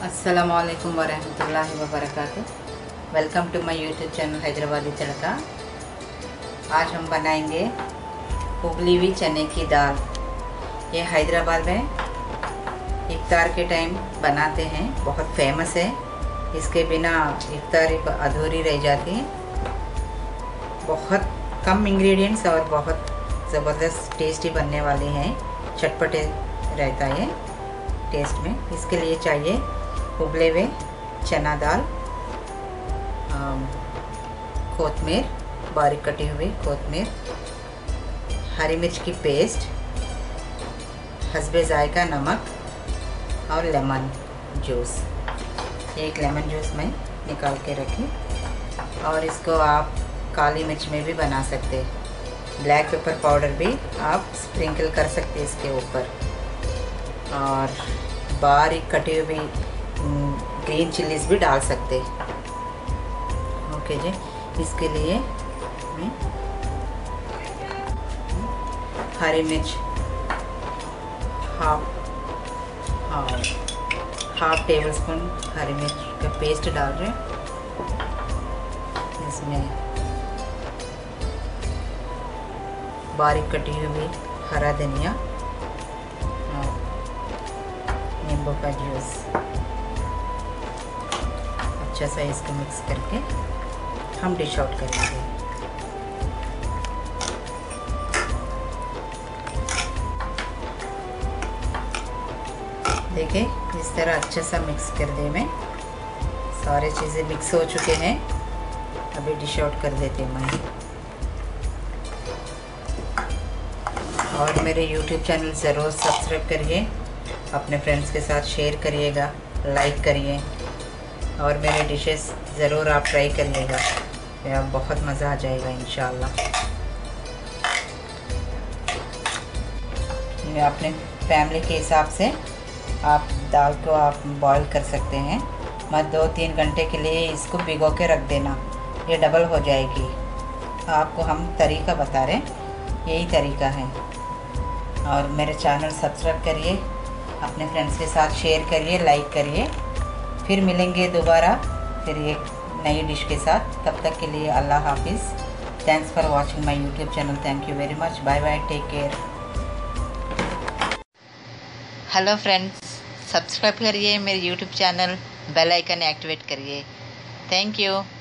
अस्सलामुअलैकुम वरहमतुल्लाहि वबरकातुह। Welcome to my YouTube channel Hyderabadi Tadka. आज हम बनाएंगे उबली हुई चने की दाल। ये हैदराबाद में इफ्तार के टाइम बनाते हैं, बहुत फेमस है। इसके बिना इफ्तारी अधूरी रह जाती है। बहुत कम इंग्रेडिएंट्स और बहुत ज़बरदस्त टेस्टी बनने वाली हैं। चटपटे रहता है टेस्ट में। इसके लिए चाहिए उबले हुए चना दाल, कोतमीर, बारीक कटी हुई कोतमीर, हरी मिर्च की पेस्ट, हस्बे जायका नमक और लेमन जूस। एक लेमन जूस मैं निकाल के रखी। और इसको आप काली मिर्च में भी बना सकते हैं। ब्लैक पेपर पाउडर भी आप स्प्रिंकल कर सकते हैं इसके ऊपर। और बारीक कटी हुई ग्रीन चिल्लीज भी डाल सकते हैं। ओके जी। इसके लिए हरी मिर्च हाफ टेबल स्पून हरी मिर्च का पेस्ट डाल रहे हैं। इसमें बारीक कटी हुई हरा धनिया और नींबू का जूस। अच्छा सा इसको मिक्स करके हम डिश आउट करेंगे। देखिए इस तरह अच्छा सा मिक्स कर दे। मैं सारे चीज़ें मिक्स हो चुके हैं। अभी डिश आउट कर देते हैं मैं। और मेरे YouTube चैनल ज़रूर सब्सक्राइब करिए, अपने फ्रेंड्स के साथ शेयर करिएगा, लाइक करिए और मेरे डिशेस ज़रूर आप ट्राई करिएगा। या बहुत मज़ा आ जाएगा इंशाल्लाह। ये अपने फैमिली के हिसाब से आप दाल को आप बॉईल कर सकते हैं। मत 2-3 घंटे के लिए इसको भिगो के रख देना, ये डबल हो जाएगी। आपको हम तरीका बता रहे हैं, यही तरीका है। और मेरे चैनल सब्सक्राइब करिए, अपने फ्रेंड्स के साथ शेयर करिए, लाइक करिए। फिर मिलेंगे दोबारा फिर एक नई डिश के साथ। तब तक के लिए अल्लाह हाफिज़। Thanks for watching my YouTube channel. Thank you very much. Bye bye, take care. Hello friends, subscribe करिए मेरे YouTube channel, bell icon activate करिए। Thank you.